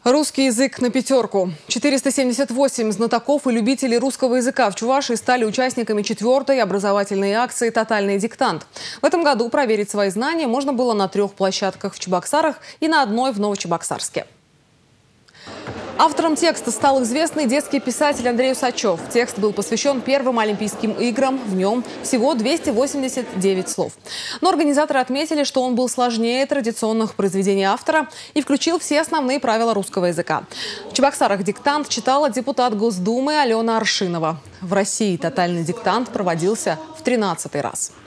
Русский язык на пятерку. 478 знатоков и любителей русского языка в Чувашии стали участниками 4-й образовательной акции «Тотальный диктант». В этом году проверить свои знания можно было на 3 площадках в Чебоксарах и на одной в Новочебоксарске. Автором текста стал известный детский писатель Андрей Усачев. Текст был посвящен первым Олимпийским играм. В нем всего 289 слов. Но организаторы отметили, что он был сложнее традиционных произведений автора и включил все основные правила русского языка. В Чебоксарах диктант читала депутат Госдумы Алена Аршинова. В России тотальный диктант проводился в 13-й раз.